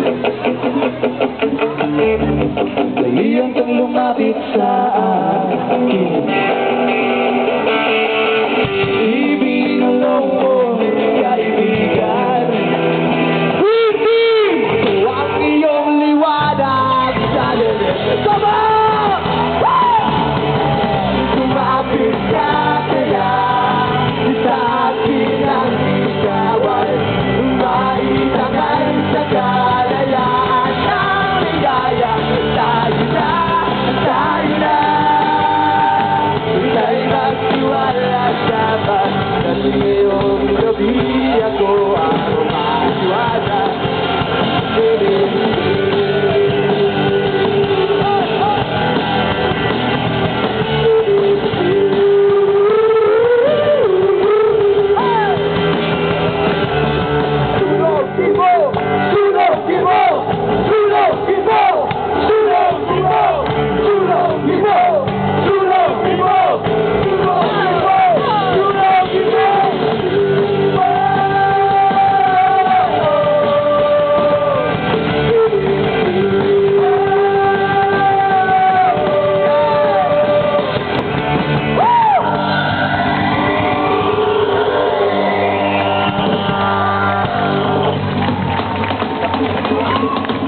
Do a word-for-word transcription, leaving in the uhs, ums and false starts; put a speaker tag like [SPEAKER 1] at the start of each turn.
[SPEAKER 1] Dahilan kang lumapit sa akin. Ibinalong mo, kaibigan. Hindi ito ang iyong liwanag sa lilim. Come on! Lumapit ka kaya sa akin ang ikawan. Maitangan sa kalayaan ng ligaya. Tayo na, tayo na. Ika'y magtiwala sa akin. Kasi ngayong gabi ako ang magtiwala. Thank you.